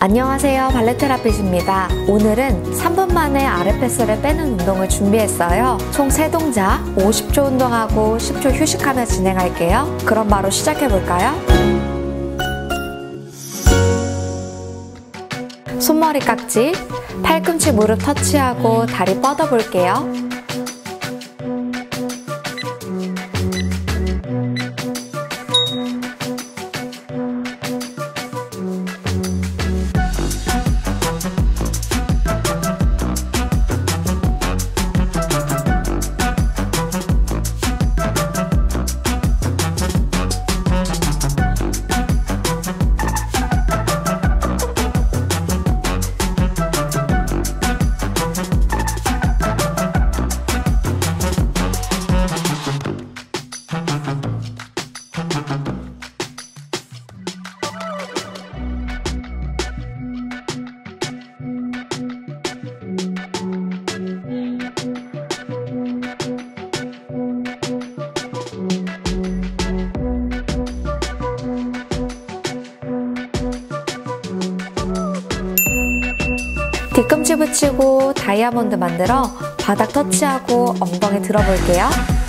안녕하세요, 발레테라피스입니다. 오늘은 3분 만에 아랫뱃살을 빼는 운동을 준비했어요. 총 3동작 50초 운동하고 10초 휴식하며 진행할게요. 그럼 바로 시작해볼까요? 손머리 깍지, 팔꿈치 무릎 터치하고 다리 뻗어볼게요. 뒤꿈치 붙이고 다이아몬드 만들어 바닥 터치하고 엉덩이 들어볼게요.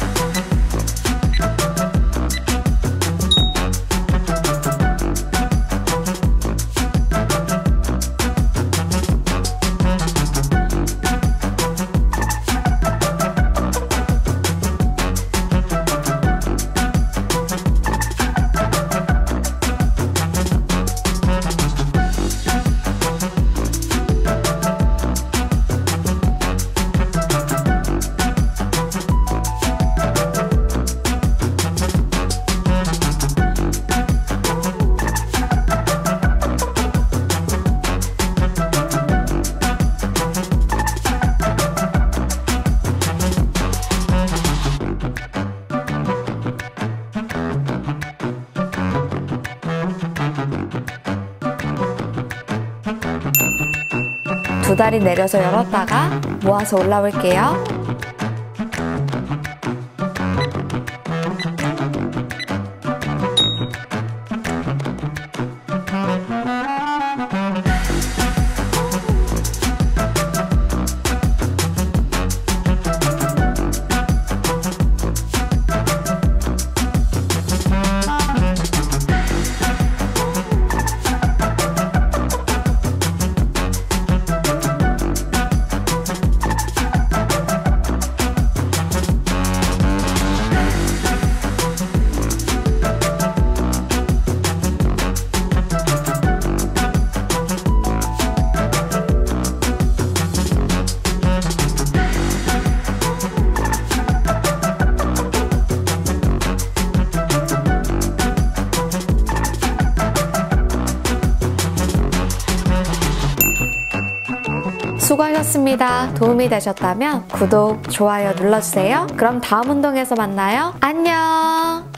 두 다리 내려서 열었다가 모아서 올라올게요. 수고하셨습니다. 도움이 되셨다면 구독, 좋아요 눌러주세요. 그럼 다음 운동에서 만나요. 안녕!